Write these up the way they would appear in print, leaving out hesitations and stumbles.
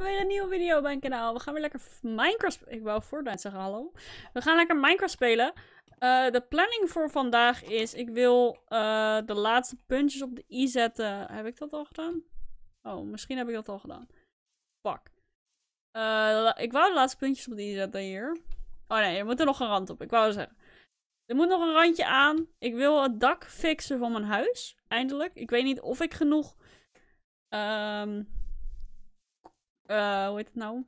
hebben weer een nieuwe video op mijn kanaal. We gaan weer lekker Minecraft... Ik wou Fortnite zeggen, hallo. We gaan lekker Minecraft spelen. De planning voor vandaag is... Ik wil de laatste puntjes op de i zetten. Heb ik dat al gedaan? Oh, misschien heb ik dat al gedaan. Fuck. Ik wou de laatste puntjes op de i zetten hier. Oh nee, er moet er nog een rand op. Ik wou zeggen. Er moet nog een randje aan. Ik wil het dak fixen van mijn huis. Eindelijk. Ik weet niet of ik genoeg... hoe heet het nou?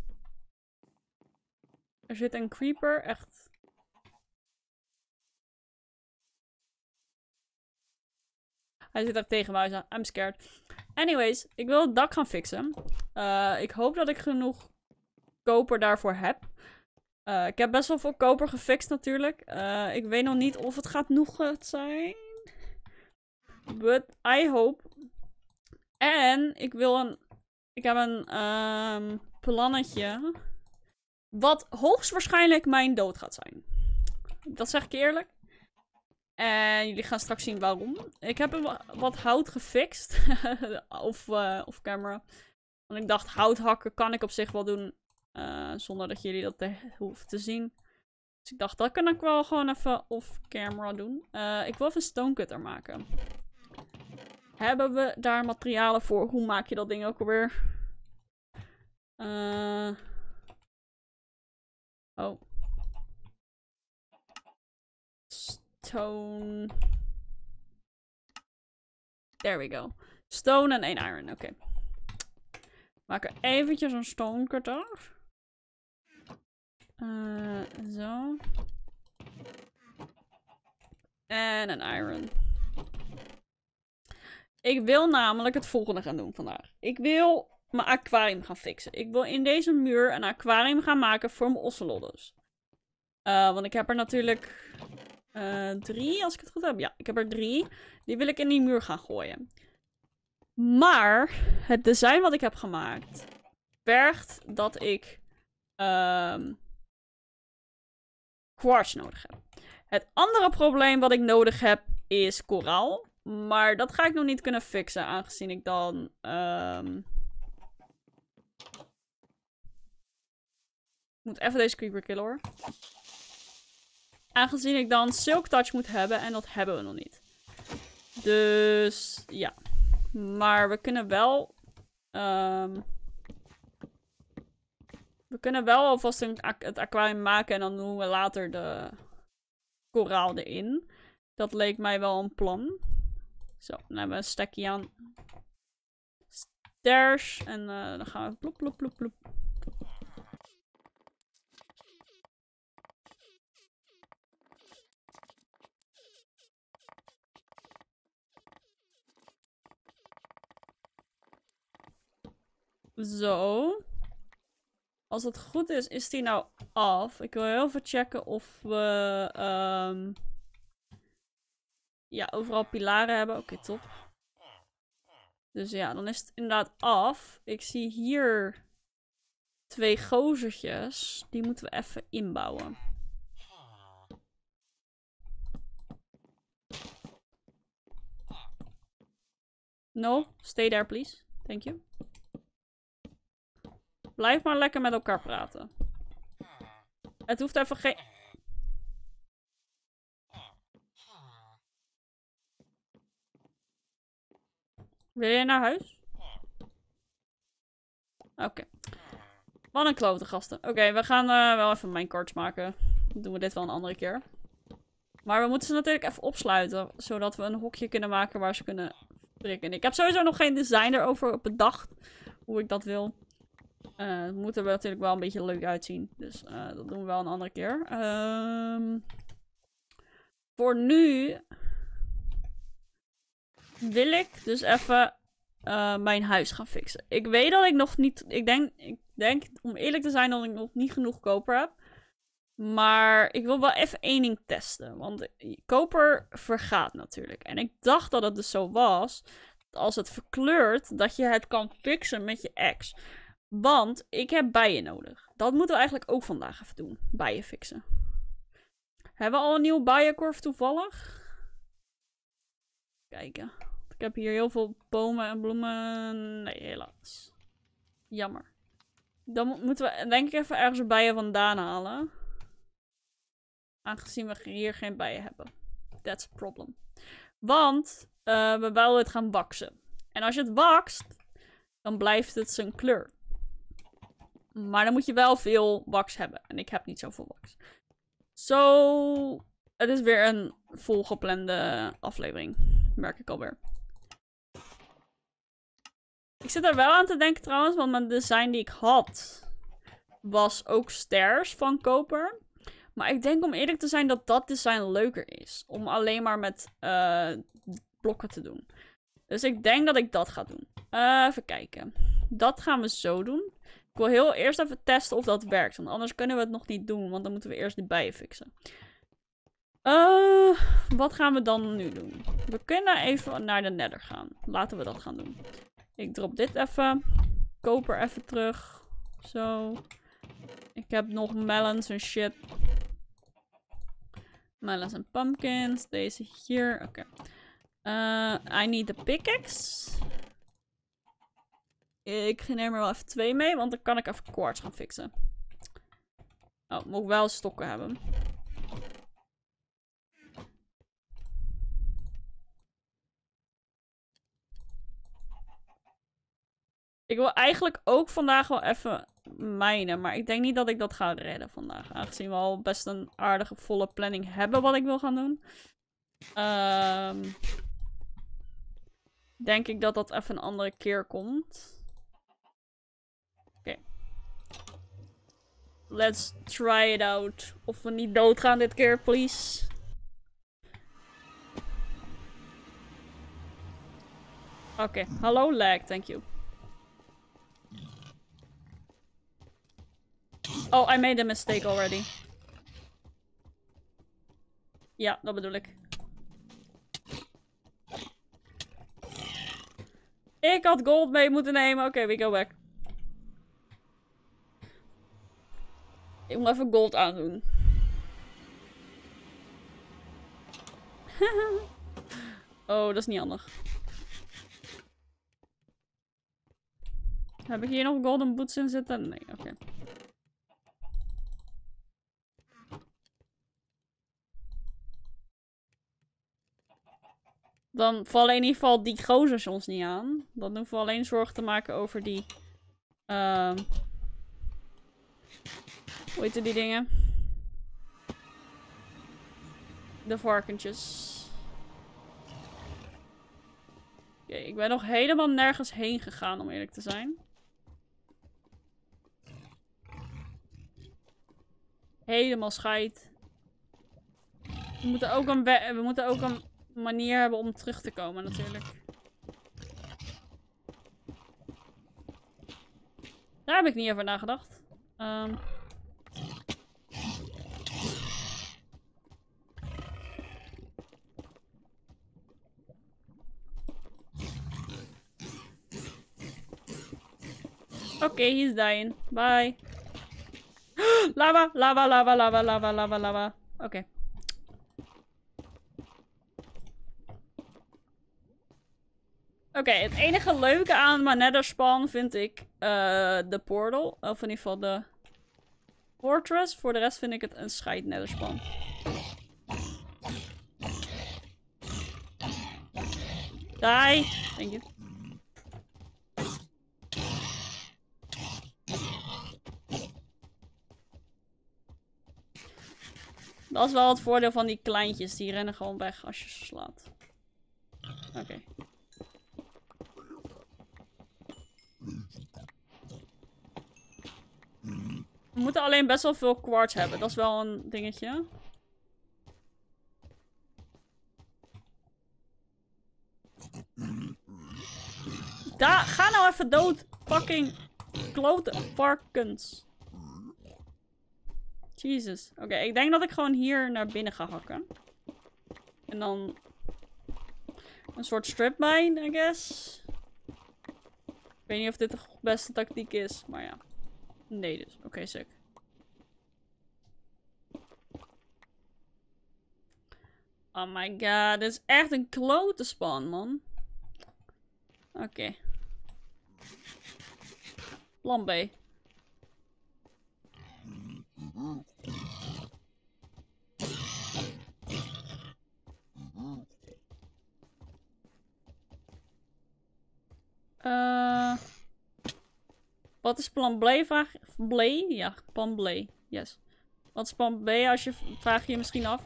Er zit een creeper, echt. Hij zit echt tegen mij. I'm scared. Anyways, ik wil het dak gaan fixen. Ik hoop dat ik genoeg koper daarvoor heb. Ik heb best wel veel koper gefixt natuurlijk. Ik weet nog niet of het gaat genoeg zijn. But I hope. En ik wil ik heb een plannetje. Wat hoogstwaarschijnlijk mijn dood gaat zijn. Dat zeg ik eerlijk. En jullie gaan straks zien waarom. Ik heb wat hout gefixt. Off camera. Want ik dacht, hout hakken kan ik op zich wel doen. Zonder dat jullie dat hoeven te zien. Dus ik dacht, dat kan ik wel gewoon even off camera doen. Ik wil even een stonecutter maken. Hebben we daar materialen voor? Hoe maak je dat ding ook alweer? Oh. Stone. There we go. Stone en 1 iron. Oké. Maken eventjes een stone cutter. Zo. En een iron. Ik wil namelijk het volgende gaan doen vandaag. Ik wil mijn aquarium gaan fixen. Ik wil in deze muur een aquarium gaan maken voor mijn ocelotjes. Want ik heb er natuurlijk 3, als ik het goed heb. Ja, ik heb er 3. Die wil ik in die muur gaan gooien. Maar het design wat ik heb gemaakt vergt dat ik quartz nodig heb. Het andere probleem wat ik nodig heb is koraal. Maar dat ga ik nog niet kunnen fixen, aangezien ik dan... Ik moet even deze creeper killen hoor. Aangezien ik dan silk touch moet hebben en dat hebben we nog niet. Dus ja. Maar we kunnen wel... we kunnen wel alvast het aquarium maken en dan doen we later de koraal erin. Dat leek mij wel een plan. Zo, dan hebben we een stekje aan. Stairs. En dan gaan we plop, plop, plop, plop. Zo. Als het goed is, is die nou af. Ik wil heel even checken of we... ja, overal pilaren hebben. Oké, top. Dus ja, dan is het inderdaad af. Ik zie hier 2 gozertjes. Die moeten we even inbouwen. No, stay there please. Thank you. Blijf maar lekker met elkaar praten. Het hoeft even geen... Wil je naar huis? Oké. Wat een klote gasten. Oké, we gaan wel even minecarts maken. Dan doen we dit wel een andere keer. Maar we moeten ze natuurlijk even opsluiten. Zodat we een hokje kunnen maken waar ze kunnen prikken. Ik heb sowieso nog geen design erover bedacht. Hoe ik dat wil. Het moet er natuurlijk wel een beetje leuk uitzien. Dus dat doen we wel een andere keer. Voor nu... wil ik dus even mijn huis gaan fixen. Ik weet dat ik nog niet... Ik denk, om eerlijk te zijn, dat ik nog niet genoeg koper heb. Maar ik wil wel even één ding testen. Want koper vergaat natuurlijk. En ik dacht dat het dus zo was. Dat als het verkleurt, dat je het kan fixen met je axe. Want ik heb bijen nodig. Dat moeten we eigenlijk ook vandaag even doen. Bijen fixen. Hebben we al een nieuwe bijenkorf toevallig? Kijken. Ik heb hier heel veel bomen en bloemen. Nee, helaas. Jammer. Dan moeten we denk ik even ergens bijen vandaan halen. Aangezien we hier geen bijen hebben. That's a problem. Want we wilden het gaan waksen. En als je het wakst, dan blijft het zijn kleur. Maar dan moet je wel veel wax hebben. En ik heb niet zoveel wax. Zo, het is weer een volgeplande aflevering. Merk ik alweer. Ik zit er wel aan te denken trouwens, want mijn design die ik had was ook stairs van koper. Maar ik denk om eerlijk te zijn dat dat design leuker is. Om alleen maar met blokken te doen. Dus ik denk dat ik dat ga doen. Even kijken. Dat gaan we zo doen. Ik wil heel eerst even testen of dat werkt. Want anders kunnen we het nog niet doen. Want dan moeten we eerst de bijen fixen. Wat gaan we dan nu doen? We kunnen even naar de nether gaan. Laten we dat gaan doen. Ik drop dit even. Koper even terug. Zo. Ik heb nog melons en shit. Melons en pumpkins. Deze hier. Oké. I need a pickaxe. Ik neem er wel even 2 mee, want dan kan ik even quartz gaan fixen. Oh, moet ik wel stokken hebben. Ik wil eigenlijk ook vandaag wel even mijnen, maar ik denk niet dat ik dat ga redden vandaag. Aangezien we al best een aardige volle planning hebben wat ik wil gaan doen. Denk ik dat dat even een andere keer komt. Oké. Let's try it out. Of we niet doodgaan dit keer, please. Oké. Hallo lag, thank you. Oh, I made a mistake already. Ja, dat bedoel ik. Ik had gold mee moeten nemen. Oké, we go back. Ik moet even gold aandoen. Oh, dat is niet handig. Heb ik hier nog golden boots in zitten? Nee, oké. Dan vallen in ieder geval die gozers ons niet aan. Dan hoeven we alleen zorgen te maken over die... hoe heet die dingen? De varkentjes. Oké, ik ben nog helemaal nergens heen gegaan om eerlijk te zijn. Helemaal scheid. We moeten ook een manier hebben om terug te komen natuurlijk. Daar heb ik niet over nagedacht. Oké, he's dying. Bye. Lava, lava, lava, lava, lava, lava, lava. Oké. Oké, het enige leuke aan mijn nether spawn vind ik de portal. Of in ieder geval de fortress. Voor de rest vind ik het een scheid nether spawn. Die. Thank you. Dat is wel het voordeel van die kleintjes. Die rennen gewoon weg als je ze slaat. Oké. We moeten alleen best wel veel quartz hebben. Dat is wel een dingetje. Ga nou even dood. Fucking klote varkens. Jezus. Oké, ik denk dat ik gewoon hier naar binnen ga hakken. En dan... een soort strip mine, I guess. Ik weet niet of dit de beste tactiek is, maar ja. Nee dus. Oké, sick. Oh my god, dit is echt een klote spawn, man. Oké. Plan B. Wat is plan B? Blay? Ja, plan Blay. Yes. Wat is plan B als je vraag je misschien af?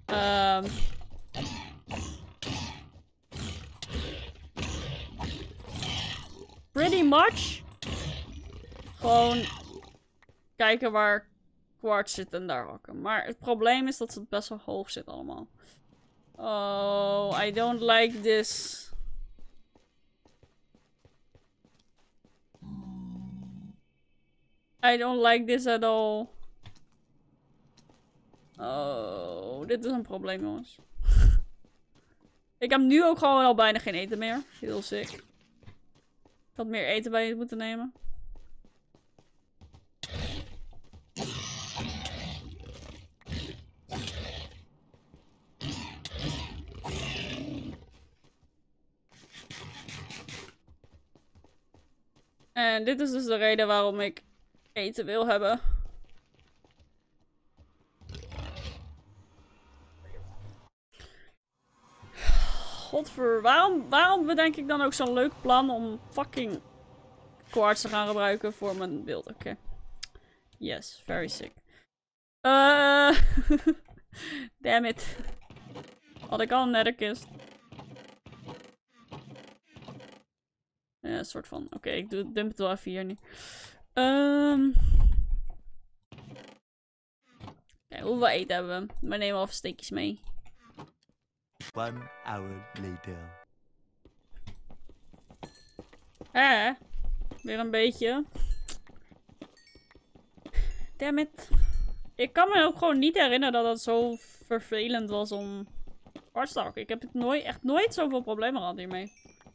Pretty much. Gewoon kijken waar quartz zit en daar hakken. Maar het probleem is dat het best wel hoog zit allemaal. Oh, I don't like this. I don't like this at all. Oh, dit is een probleem, jongens. Ik heb nu ook gewoon al bijna geen eten meer. Heel sick. Ik had meer eten bij je moeten nemen. En dit is dus de reden waarom ik eten wil hebben. Godver, waarom bedenk ik dan ook zo'n leuk plan om fucking quartz te gaan gebruiken voor mijn beeld? Oké. Yes, very sick. Damn it. Had ik al een netherkist. Ja, een soort van. Oké, ik dump het wel even hier nu. Kijk, hoeveel eten hebben we? We nemen even steekjes mee. 1 hour later. Weer een beetje. Damn it. Ik kan me ook gewoon niet herinneren dat het zo vervelend was om quartz te hakken. Ik heb het echt nooit zoveel problemen gehad hiermee.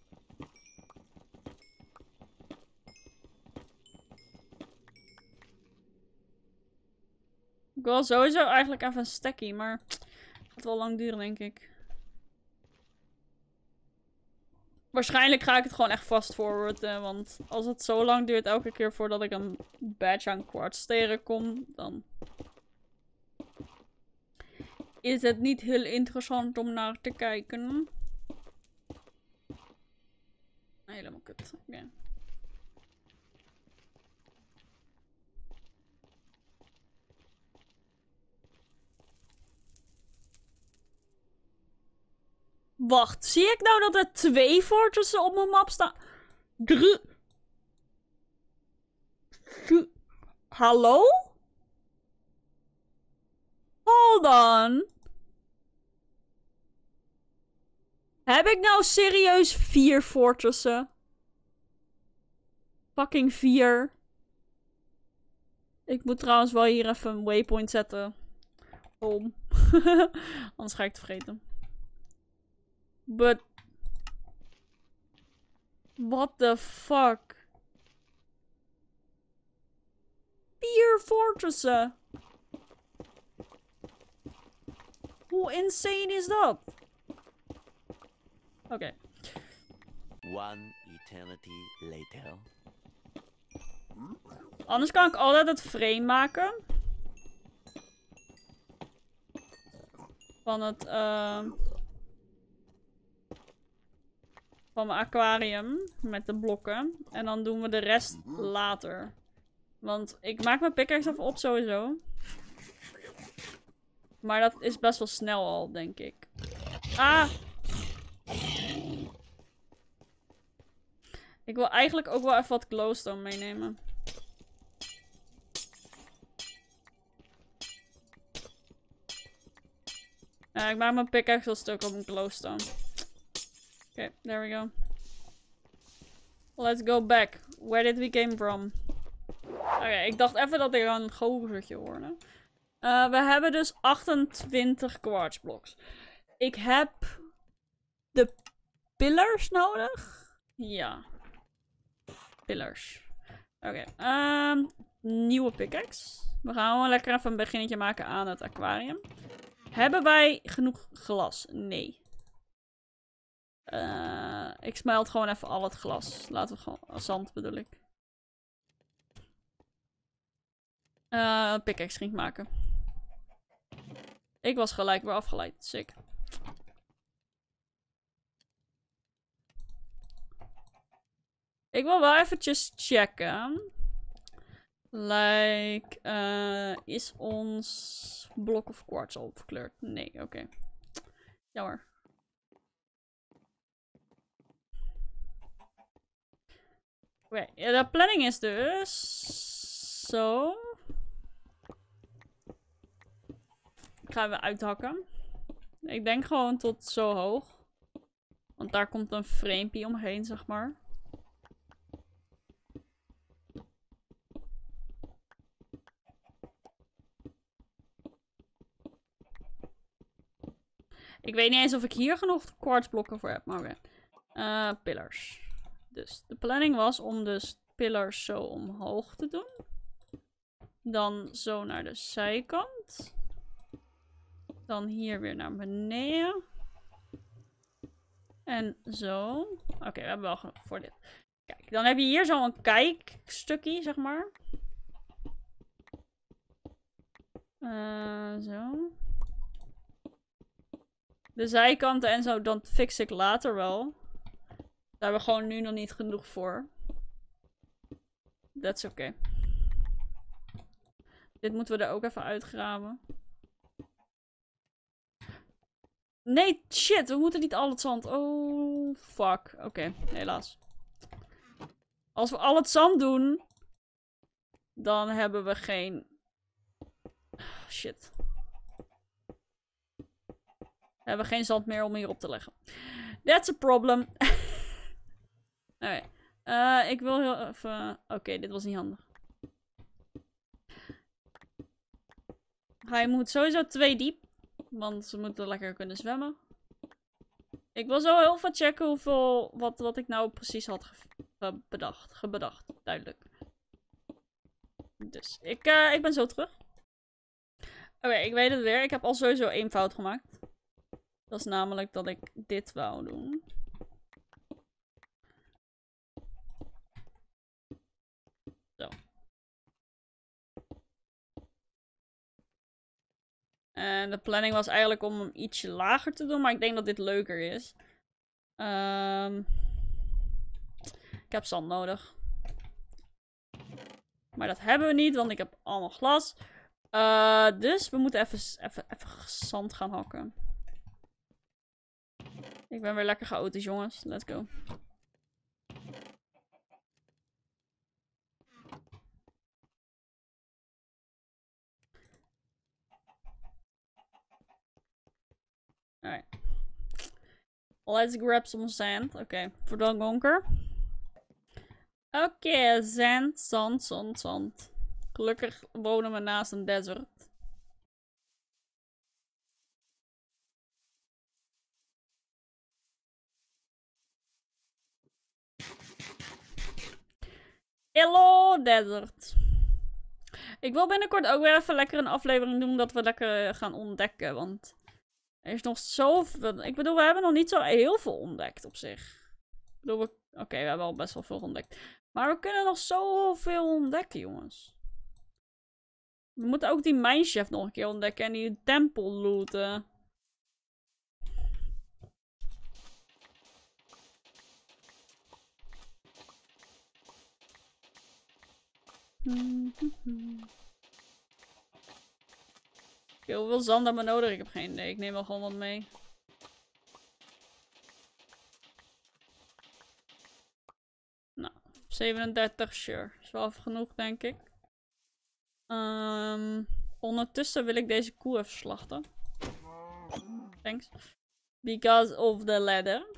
Ik wil sowieso eigenlijk even een stekkie, maar het gaat wel lang duren, denk ik. Waarschijnlijk ga ik het gewoon echt fast forwarden, want als het zo lang duurt elke keer voordat ik een badge aan quartz tegenkom, dan is het niet heel interessant om naar te kijken. Helemaal kut. Okay. Wacht, zie ik nou dat er 2 fortressen op mijn map staan? 3. Hallo? Hold on. Heb ik nou serieus 4 fortressen? Fucking 4. Ik moet trouwens wel hier even een waypoint zetten. Om. Anders ga ik het vergeten. But... What the fuck? 4 fortressen. Hoe insane is dat? Oké. 1 eternity later. Anders kan ik altijd het frame maken. Van het, van mijn aquarium. Met de blokken. En dan doen we de rest later. Want ik maak mijn pickaxe even op sowieso. Maar dat is best wel snel al, denk ik. Ah! Ik wil eigenlijk ook wel even wat glowstone meenemen. Ik maak mijn pickaxe wel stuk op een glowstone. Oké, there we go. Let's go back. Where did we came from? Oké, ik dacht even dat ik een gozertje hoorde. We hebben dus 28 quartz blocks. Ik heb de pillars nodig. Ja. Pillars. Oké. Nieuwe pickaxe. We gaan gewoon lekker even een beginnetje maken aan het aquarium. Hebben wij genoeg glas? Nee. Ik smelt gewoon even al het glas. Laten we gewoon... Zand bedoel ik. Pickaxe ging maken. Ik was gelijk weer afgeleid. Sick. Ik wil wel eventjes checken. Is ons blok of quartz al verkleurd? Nee, oké. Jammer. Oké, de planning is dus... Zo. Ik ga even uithakken. Ik denk gewoon tot zo hoog. Want daar komt een framepie omheen, zeg maar. Ik weet niet eens of ik hier genoeg kwartsblokken voor heb, maar oké. Pillars. Dus de planning was om dus pillars zo omhoog te doen. Dan zo naar de zijkant. Dan hier weer naar beneden. En zo. Oké, we hebben wel genoeg voor dit. Kijk, dan heb je hier zo'n kijkstukje, zeg maar. Zo. De zijkanten en zo, dan fix ik later wel. Daar hebben we gewoon nu nog niet genoeg voor. That's oké. Dit moeten we er ook even uitgraven. Nee, shit, we moeten niet al het zand. Oh, fuck. Oké, helaas. Als we al het zand doen, dan hebben we geen... Shit. We hebben geen zand meer om hierop te leggen. That's a problem. Oké. Ik wil heel even... Oké, dit was niet handig. Hij moet sowieso 2 diep. Want ze moeten lekker kunnen zwemmen. Ik wil zo heel veel checken hoeveel... Wat ik nou precies had gebedacht. Duidelijk. Dus ik ben zo terug. Oké, ik weet het weer. Ik heb al sowieso 1 fout gemaakt. Dat is namelijk dat ik dit wou doen. Zo. En de planning was eigenlijk om hem ietsje lager te doen. Maar ik denk dat dit leuker is. Ik heb zand nodig. Maar dat hebben we niet, want ik heb allemaal glas. Dus we moeten even zand gaan hakken. Ik ben weer lekker chaotisch, jongens. Let's go. Alright. Let's grab some sand. Oké, voor de donker. Oké, zand. Gelukkig wonen we naast een desert. Hello, desert. Ik wil binnenkort ook weer even lekker een aflevering doen dat we lekker gaan ontdekken, want er is nog zoveel... Ik bedoel, we hebben nog niet zo heel veel ontdekt op zich. Ik bedoel, oké, we hebben al best wel veel ontdekt. Maar we kunnen nog zoveel ontdekken, jongens. We moeten ook die mineshaft nog een keer ontdekken en die tempel looten. Hoeveel zand hebben we nodig? Ik heb geen idee. Ik neem wel gewoon wat mee. Nou, 37, sure. Is wel even genoeg, denk ik. Ondertussen wil ik deze koe even slachten. Thanks. Because of the ladder.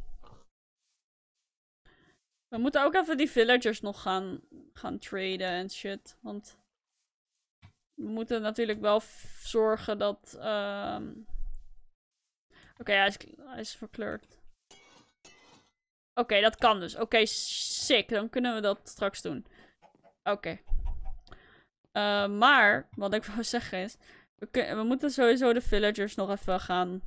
We moeten ook even die villagers nog gaan traden en shit. Want we moeten natuurlijk wel zorgen dat... Oké, hij is verkleurd. Oké, dat kan dus. Oké, sick. Dan kunnen we dat straks doen. Oké. Maar, wat ik wou zeggen is... We moeten sowieso de villagers nog even gaan...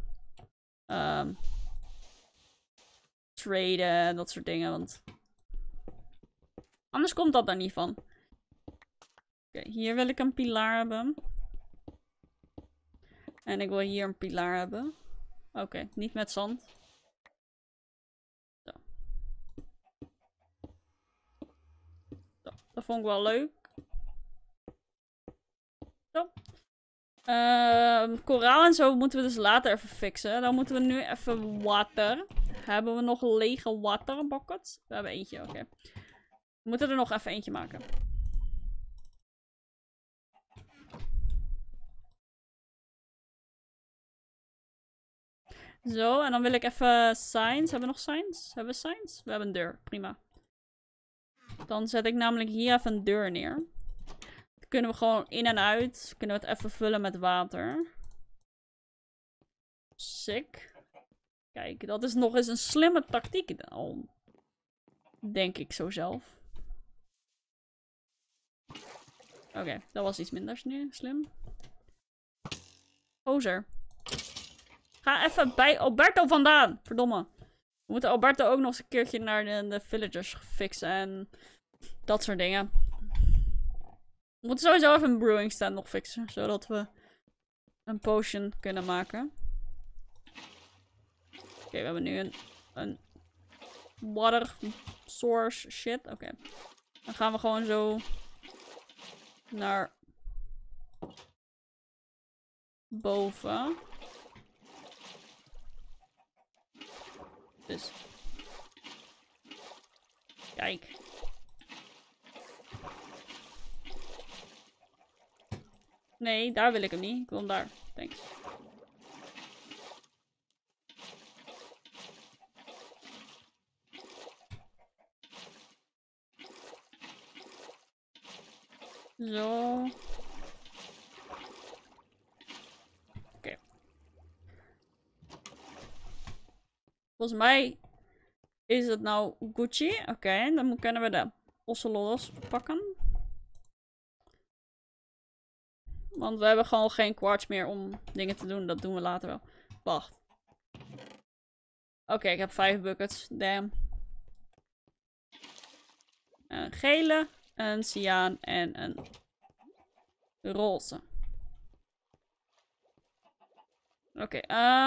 traden en dat soort dingen, want... Anders komt dat er niet van. Oké, hier wil ik een pilaar hebben. En ik wil hier een pilaar hebben. Oké, niet met zand. Zo. Zo, dat vond ik wel leuk. Zo. Koraal en zo moeten we dus later even fixen. Dan moeten we nu even water. Hebben we nog lege water buckets? We hebben eentje, oké. We moeten er nog even eentje maken. Zo, en dan wil ik even signs. Hebben we nog signs? Hebben we signs? We hebben een deur, prima. Dan zet ik namelijk hier even een deur neer. Dan kunnen we gewoon in en uit. Kunnen we het even vullen met water. Sick. Kijk, dat is nog eens een slimme tactiek dan. Denk ik zo zelf. Oké, dat was iets minder slim. Gozer. Ga even bij Alberto vandaan. Verdomme. We moeten Alberto ook nog eens een keertje naar de villagers fixen en dat soort dingen. We moeten sowieso even een brewing stand nog fixen, zodat we een potion kunnen maken. Oké, we hebben nu een water source shit. Oké. Dan gaan we gewoon zo naar boven. Dus. Kijk. Nee, daar wil ik hem niet. Ik wil hem daar. Thanks. Zo. Oké. Volgens mij is het nou Gucci. Oké, dan kunnen we de ocelots pakken. Want we hebben gewoon geen quartz meer om dingen te doen. Dat doen we later wel. Wacht. Oké, ik heb 5 buckets. Damn. Een gele, een cyaan en een roze. Oké,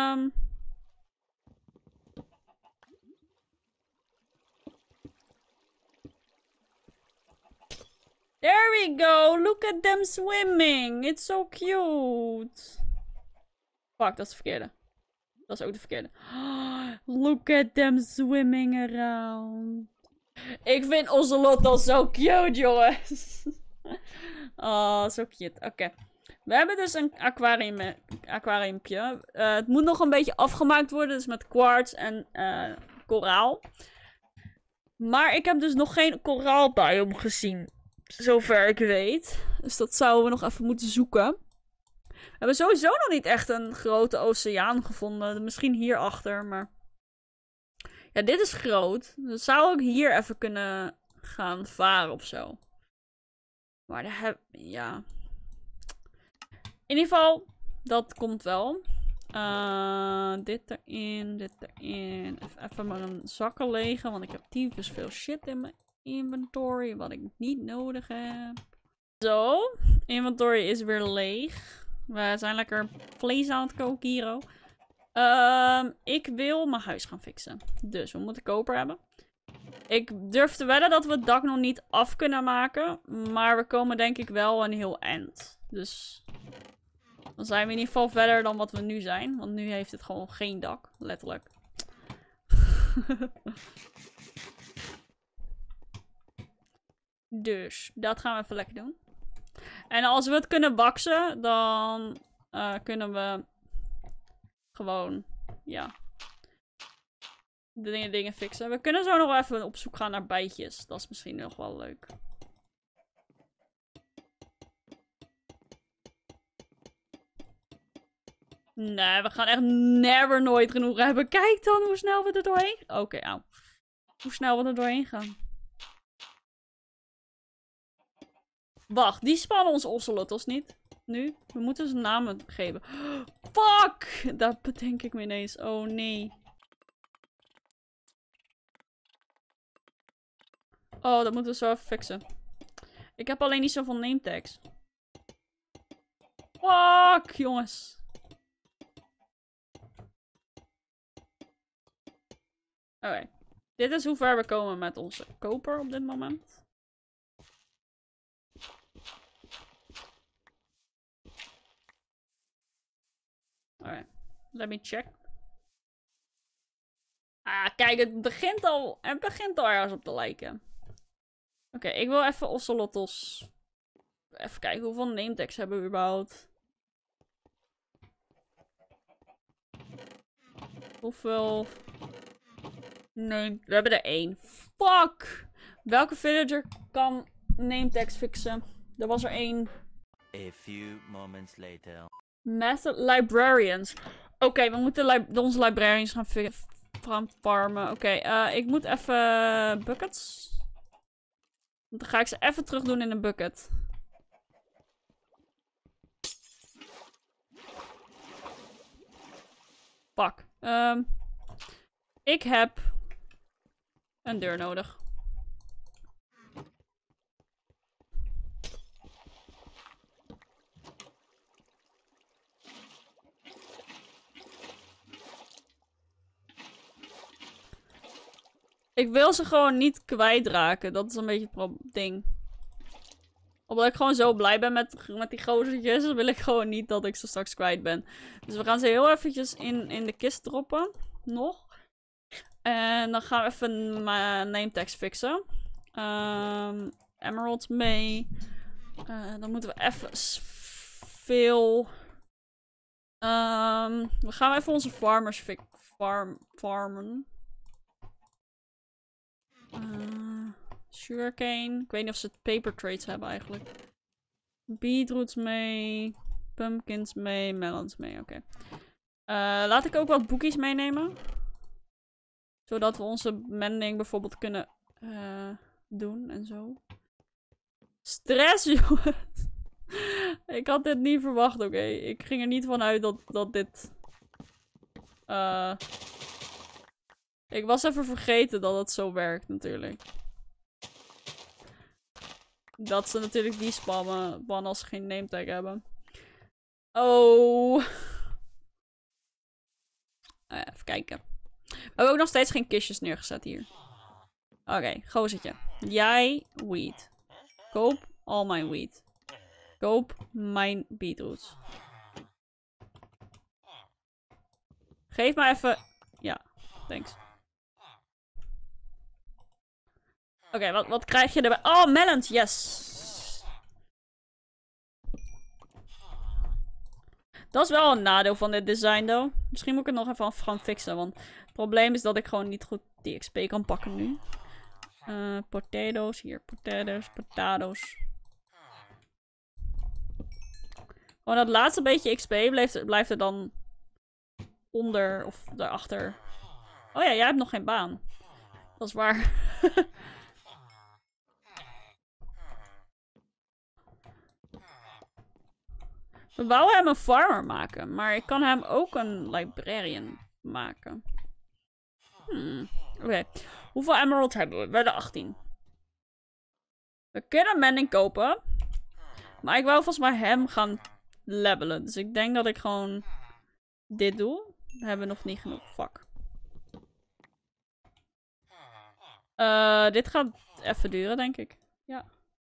there we go! Look at them swimming! It's so cute! Fuck, dat is de verkeerde. Dat is ook de verkeerde. Look at them swimming around. Ik vind Ocelot zo cute, jongens. Oh, zo cute. Oké. We hebben dus een aquariumpje. Het moet nog een beetje afgemaakt worden. Dus met quartz en koraal. Maar ik heb dus nog geen koraalbiome gezien. Zover ik weet. Dus dat zouden we nog even moeten zoeken. We hebben sowieso nog niet echt een grote oceaan gevonden. Misschien hierachter, maar... Ja, dit is groot. Dus zou ik hier even kunnen gaan varen of zo. Maar daar heb... Ja. In ieder geval, dat komt wel. Dit erin, dit erin. Even mijn zakken legen, want ik heb tyfus veel shit in mijn inventory. Wat ik niet nodig heb. Zo, inventory is weer leeg. We zijn lekker vlees aan het koken hier. Ik wil mijn huis gaan fixen. Dus we moeten koper hebben. Ik durf te wedden dat we het dak nog niet af kunnen maken. Maar we komen denk ik wel een heel eind. Dus dan zijn we in ieder geval verder dan wat we nu zijn. Want nu heeft het gewoon geen dak. Letterlijk. Dus dat gaan we even lekker doen. En als we het kunnen baksen, dan kunnen we gewoon, ja, de dingen fixen. We kunnen zo nog even op zoek gaan naar bijtjes. Dat is misschien nog wel leuk. Nee, we gaan echt never nooit genoeg hebben. Kijk dan hoe snel we er doorheen... Oké, auw. Hoe snel we er doorheen gaan. Wacht, die spannen ons ocelotls niet. Nu? We moeten ze namen geven. Fuck! Dat bedenk ik me ineens. Oh nee. Oh, dat moeten we zo even fixen. Ik heb alleen niet zoveel name tags. Fuck, jongens. Oké. Dit is hoe ver we komen met onze koper op dit moment. Oké. Let me check. Ah, kijk, het begint al ergens op te lijken. Oké, ik wil even Ocelotos. Even kijken, hoeveel name tags hebben we überhaupt? Hoeveel? Nee, we hebben er 1. Fuck! Welke villager kan name tags fixen? Er was er 1. A few moments later. Method librarians. Oké, we moeten onze librarians gaan farmen. Oké, ik moet even buckets. Dan ga ik ze even terug doen in een bucket. Fuck. Ik heb een deur nodig. Ik wil ze gewoon niet kwijtraken. Dat is een beetje het ding. Omdat ik gewoon zo blij ben met die gozertjes, wil ik gewoon niet dat ik ze straks kwijt ben. Dus we gaan ze heel eventjes in de kist droppen. Nog. En dan gaan we even mijn name tags fixen. Emeralds mee. Dan moeten we even veel... we gaan even onze farmers farmen. Sugarcane. Ik weet niet of ze paper trades hebben eigenlijk. Beetroots mee. Pumpkins mee. Melons mee. Oké. Laat ik ook wat boekies meenemen. Zodat we onze mending bijvoorbeeld kunnen doen en zo. Stress, jongens. Ik had dit niet verwacht, oké. Ik ging er niet van uit dat dit... Ik was even vergeten dat het zo werkt, natuurlijk. Dat ze natuurlijk die spammen als ze geen nametag hebben. Oh. Even kijken. We hebben ook nog steeds geen kistjes neergezet hier. Oké, gozertje. Jij weed. Koop al mijn weed. Koop mijn beetroots. Geef me even... Ja, thanks. Oké, wat krijg je erbij? Oh, melons, yes! Dat is wel een nadeel van dit design, though. Misschien moet ik het nog even gaan fixen, want het probleem is dat ik gewoon niet goed die XP kan pakken nu. Potatoes, hier, potatoes. Gewoon dat laatste beetje XP blijft er dan onder of daarachter. Oh ja, jij hebt nog geen baan. Dat is waar. We wouden hem een farmer maken, maar ik kan hem ook een librarian maken. Oké. Hoeveel emeralds hebben we? We hebben 18. We kunnen mending kopen. Maar ik wou volgens mij hem gaan levelen. Dus ik denk dat ik gewoon dit doe. We hebben nog niet genoeg. Fuck. Dit gaat even duren, denk ik. Ja.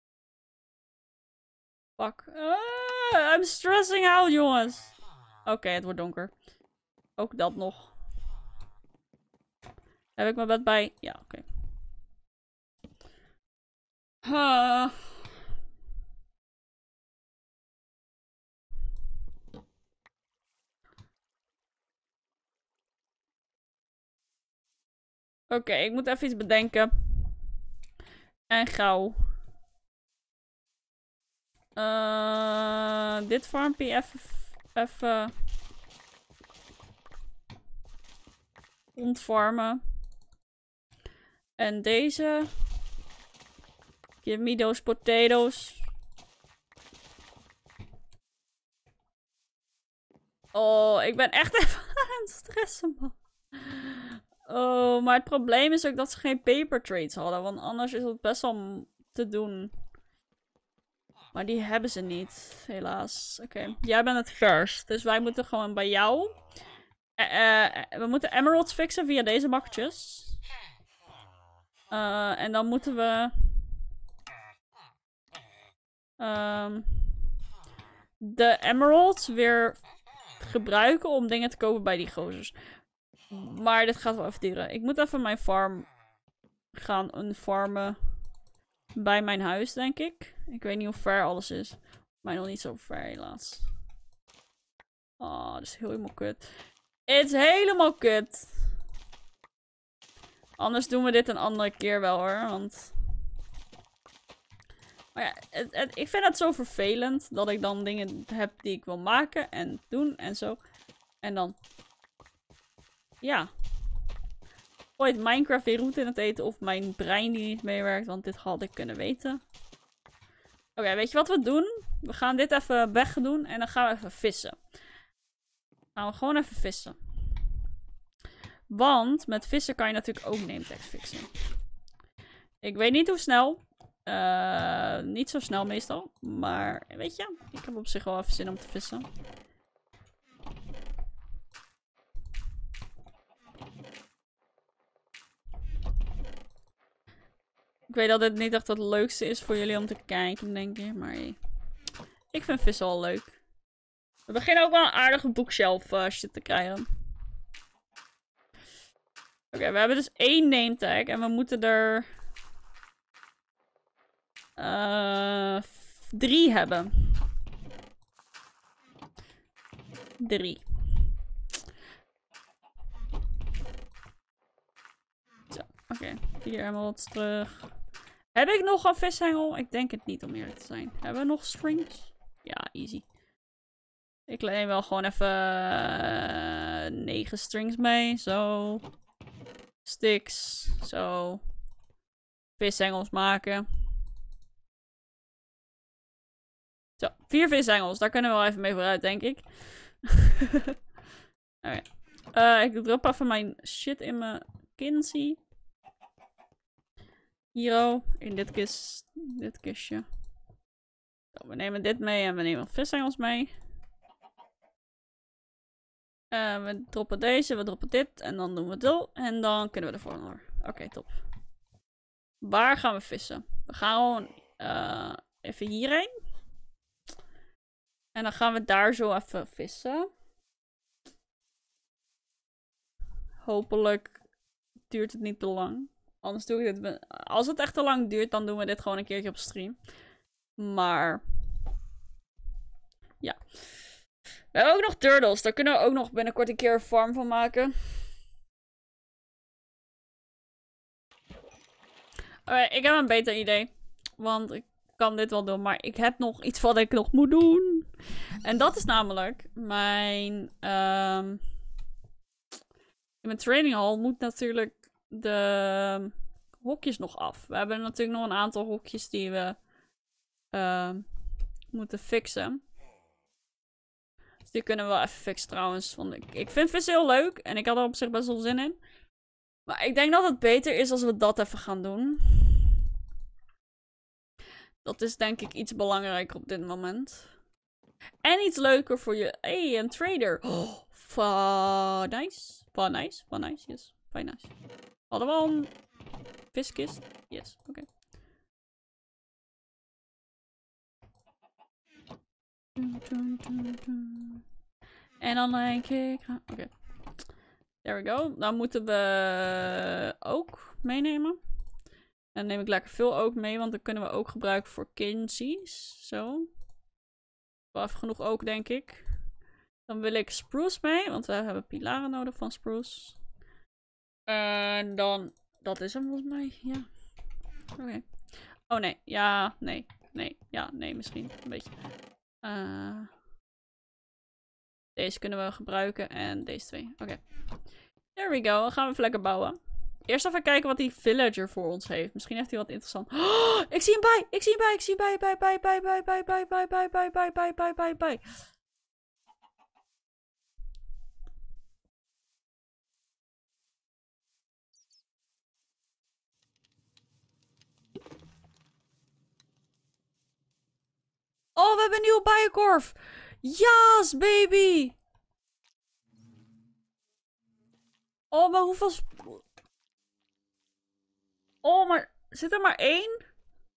Fuck. I'm stressing out, jongens. Oké, het wordt donker. Ook dat nog. Heb ik mijn bed bij? Ja, oké. Oké, ik moet even iets bedenken. En gauw. Dit farmpje even ontfarmen. En deze. Give me those potatoes. Oh, ik ben echt even aan het stressen, man. Oh, maar het probleem is ook dat ze geen paper trades hadden. Want anders is het best wel te doen. Maar die hebben ze niet, helaas. Oké, jij bent het first. Dus wij moeten gewoon bij jou... we moeten emeralds fixen via deze bakjes. En dan moeten we... de emeralds weer gebruiken om dingen te kopen bij die gozers. Maar dit gaat wel even duren. Ik moet even mijn farm gaan unfarmen bij mijn huis, denk ik. Ik weet niet hoe ver alles is. Maar nog niet zo ver, helaas. Oh, dat is helemaal kut. Het is helemaal kut. Anders doen we dit een andere keer wel, hoor. Want... Maar ja, ik vind het zo vervelend dat ik dan dingen heb die ik wil maken en doen en zo. En dan... Ja. Ooit Minecraft weer roet in het eten of mijn brein die niet meewerkt, want dit had ik kunnen weten. Oké, weet je wat we doen? We gaan dit even wegdoen en dan gaan we even vissen. Gaan we gewoon even vissen. Want met vissen kan je natuurlijk ook nametext fixen. Ik weet niet hoe snel. Niet zo snel meestal. Maar weet je, ik heb op zich wel even zin om te vissen. Ik weet dat dit niet echt het leukste is voor jullie om te kijken, denk ik. Maar ik vind vissen wel leuk. We beginnen ook wel een aardige bookshelf shit te krijgen. Oké, we hebben dus 1 name tag. En we moeten er... 3 hebben. 3. Zo, oké. 4 emeralds terug. Heb ik nog een vishengel? Ik denk het niet, om eerlijk te zijn. Hebben we nog strings? Ja, easy. Ik neem wel gewoon even 9 strings mee. Zo. Sticks. Zo. Vishengels maken. Zo, 4 vishengels. Daar kunnen we wel even mee vooruit, denk ik. Oké. Ik drop even mijn shit in mijn Kinsey. Hier, in dit kistje. Zo, we nemen dit mee en we nemen vishengels mee. We droppen deze, we droppen dit en dan doen we het. En dan kunnen we de volgende. Oké, top. Waar gaan we vissen? We gaan gewoon even hierheen. En dan gaan we daar zo even vissen. Hopelijk duurt het niet te lang. Anders doe ik dit... Als het echt te lang duurt, dan doen we dit gewoon een keertje op stream. Maar... Ja. We hebben ook nog turtles. Daar kunnen we ook nog binnenkort een keer een farm van maken. Oké, ik heb een beter idee. Want ik kan dit wel doen. Maar ik heb nog iets wat ik nog moet doen. En dat is namelijk mijn... in mijn training hall moet natuurlijk de hokjes nog af. We hebben natuurlijk nog een aantal hokjes die we moeten fixen. Dus die kunnen we wel even fixen trouwens. Want ik vind vissen heel leuk. En ik had er op zich best wel zin in. Maar ik denk dat het beter is als we dat even gaan doen. Dat is denk ik iets belangrijker op dit moment. En iets leuker voor je. Hey, een trader. Oh, nice. Nice. Yes. Fine, nice. Hadden we al een viskist? Yes, oké. En dan denk ik... Oké. There we go. Dan moeten we ook meenemen. En dan neem ik lekker veel ook mee, want dan kunnen we ook gebruiken voor Kinseys. Zo. Wel even genoeg ook, denk ik. Dan wil ik spruce mee, want we hebben pilaren nodig van spruce. En dan... Dat is hem volgens mij, ja. Oké. Oh nee, ja, nee. Nee, ja, nee, misschien. Een beetje. Deze kunnen we gebruiken en deze 2. Oké. There we go. Dan gaan we even lekker bouwen. Eerst even kijken wat die villager voor ons heeft. Misschien heeft hij wat interessant. Oh, ik zie hem bij! Ik zie hem bij! Ik zie hem bij! hebben een nieuwe bijenkorf. Yes, baby. Oh, maar hoeveel... Oh, maar... Zit er maar 1?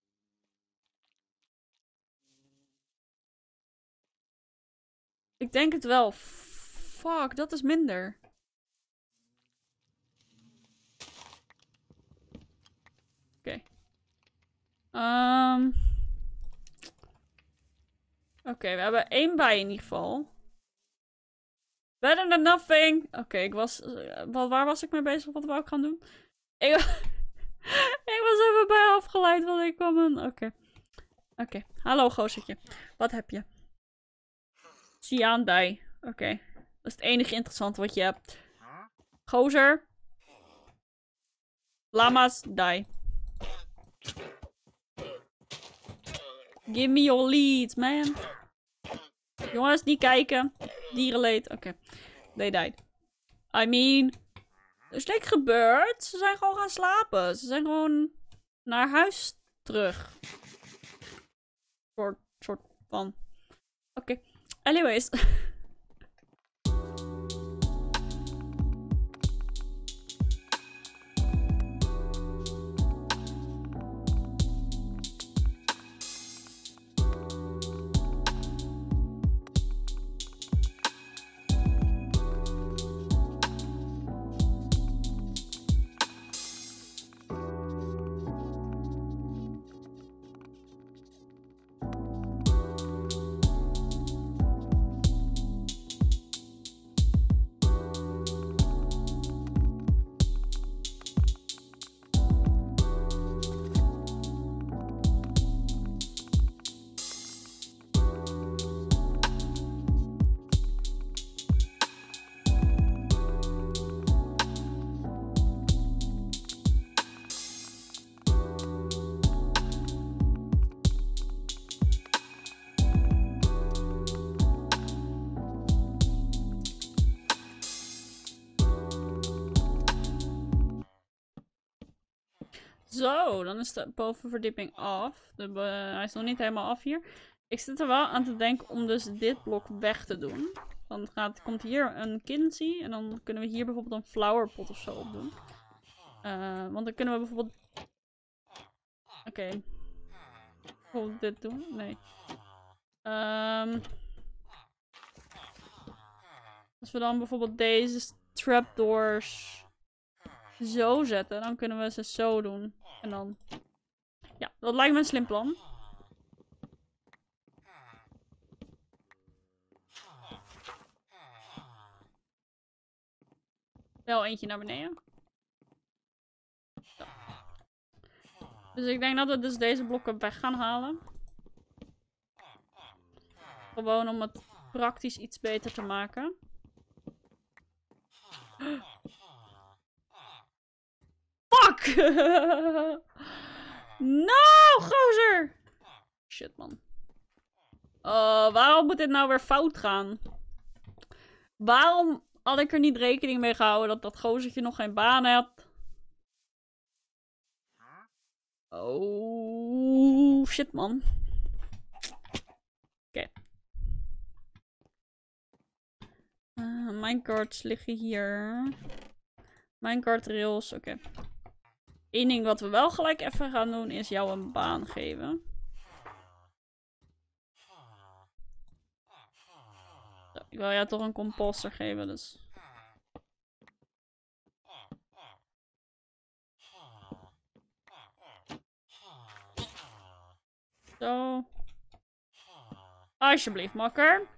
Ik denk het wel. Fuck, dat is minder. Oké. Oké, we hebben 1 bij in ieder geval. Better than nothing. Oké, ik was... waar was ik mee bezig? Wat wou ik gaan doen? Ik, ik was even bij afgeleid, want ik kwam een... Oké. Hallo, gozertje. Wat heb je? Cyan dye. Oké. Dat is het enige interessante wat je hebt. Gozer. Lama's dye. Give me your lead, man. Jongens, niet kijken. Dierenleed. Oké. They died. I mean... Er is niks gebeurd. Ze zijn gewoon gaan slapen. Ze zijn gewoon naar huis terug. Soort van. Oké. Anyways. Zo, dan is de bovenverdieping af. Hij is nog niet helemaal af hier. Ik zit er wel aan te denken om dus dit blok weg te doen. Dan komt hier een Kinsey. En dan kunnen we hier bijvoorbeeld een flowerpot of zo op doen. Want dan kunnen we bijvoorbeeld... Oké. Bijvoorbeeld dit doen? Nee. Als we dan bijvoorbeeld deze trapdoors zo zetten, dan kunnen we ze zo doen. En dan... Ja, dat lijkt me een slim plan. Wel eentje naar beneden. Zo. Dus ik denk dat we dus deze blokken weg gaan halen. Gewoon om het praktisch iets beter te maken. Fuck! No, gozer! Shit, man. Waarom moet dit nou weer fout gaan? Waarom had ik er niet rekening mee gehouden dat dat gozertje nog geen baan had? Oh, shit, man. Oké. Minecarts liggen hier. Minecart rails, oké. Eén ding wat we wel gelijk even gaan doen is jou een baan geven. Zo, ik wil jou toch een composter geven, dus. Zo. Alsjeblieft, makker.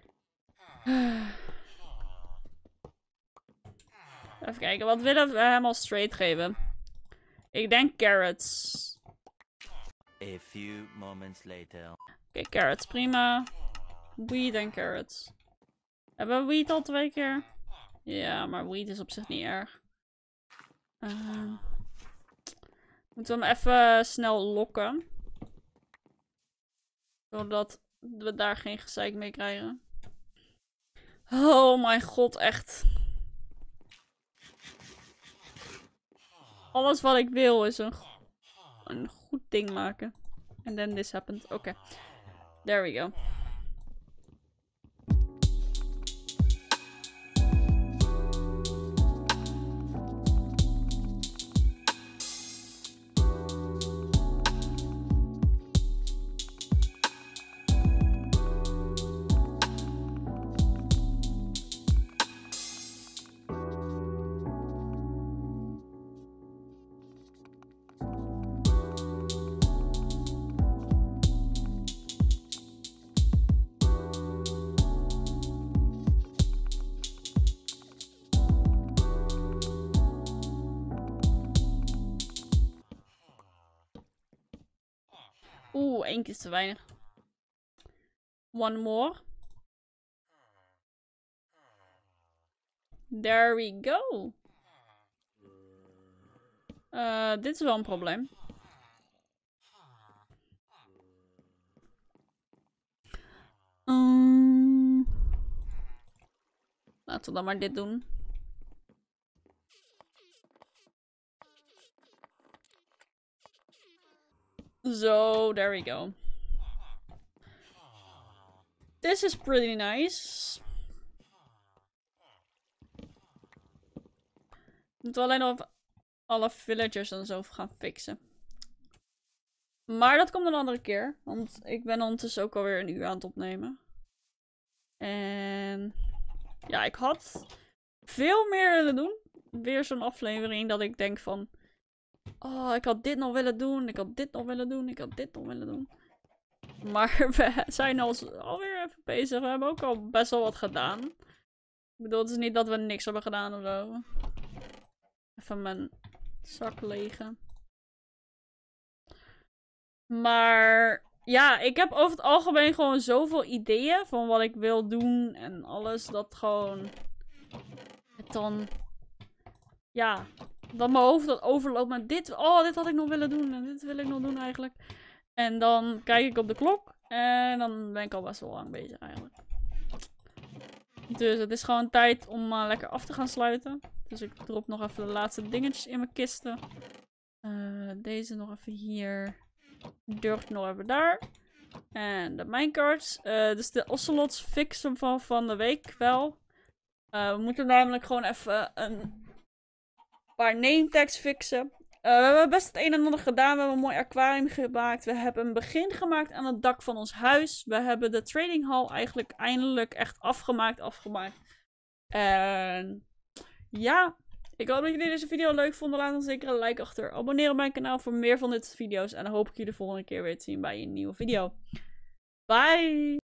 Even kijken, wat willen we hem al straight geven? Ik denk carrots. A few moments later. Oké, carrots, prima. Weed en carrots. Hebben we weed al 2 keer? Ja, maar weed is op zich niet erg. Moeten we hem even snel lokken. Zodat we daar geen gezeik mee krijgen. Oh mijn god, echt. Alles wat ik wil is een goed ding maken. And then this happened. Oké. There we go. Oeh, 1 keer is te weinig. One more. There we go. Dit is wel een probleem. Laten we dan maar dit doen. Zo, there we go. This is pretty nice. Moeten we alleen nog alle villagers en zo gaan fixen. Maar dat komt een andere keer. Want ik ben ondertussen ook alweer 1 uur aan het opnemen. En ja, ik had veel meer willen doen. Weer zo'n aflevering dat ik denk van... Oh, ik had dit nog willen doen. Ik had dit nog willen doen. Ik had dit nog willen doen. Maar we zijn alweer even bezig. We hebben ook al best wel wat gedaan. Ik bedoel, het is niet dat we niks hebben gedaan of zo. Even mijn zak legen. Maar ja, ik heb over het algemeen gewoon zoveel ideeën van wat ik wil doen en alles. Dat gewoon het dan, ja, dat mijn hoofd dat overloopt met dit. Oh, dit had ik nog willen doen en dit wil ik nog doen eigenlijk. En dan kijk ik op de klok en dan ben ik al best wel lang bezig eigenlijk. Dus het is gewoon tijd om lekker af te gaan sluiten. Dus ik drop nog even de laatste dingetjes in mijn kisten. Deze nog even hier. Dirt nog even daar. En de minecarts. Dus de ocelots fixen van de week wel. We moeten namelijk gewoon even een paar name tags fixen. We hebben best het een en ander gedaan. We hebben een mooi aquarium gemaakt. We hebben een begin gemaakt aan het dak van ons huis. We hebben de trading hall eigenlijk eindelijk echt afgemaakt. En ja, ik hoop dat jullie deze video leuk vonden. Laat dan zeker een like achter. Abonneer op mijn kanaal voor meer van dit soort video's. En dan hoop ik jullie de volgende keer weer te zien bij een nieuwe video. Bye!